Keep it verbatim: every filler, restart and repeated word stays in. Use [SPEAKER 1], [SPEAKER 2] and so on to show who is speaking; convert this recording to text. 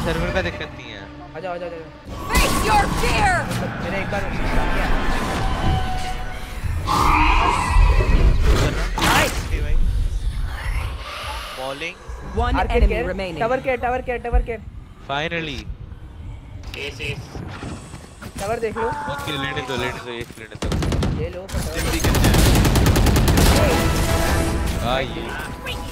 [SPEAKER 1] Server का दिक्कत नहीं है।
[SPEAKER 2] आजा आजा आजा face your fear मैंने एक बार किया नाइस
[SPEAKER 1] भाई bowling
[SPEAKER 3] one enemy remaining
[SPEAKER 2] tower के टावर के टावर के
[SPEAKER 1] फाइनली
[SPEAKER 4] एस एस
[SPEAKER 2] टावर देख लो
[SPEAKER 1] ओके लेने दो लेने दो एक लेने दो
[SPEAKER 2] ले लो
[SPEAKER 1] जल्दी कर जाए। आई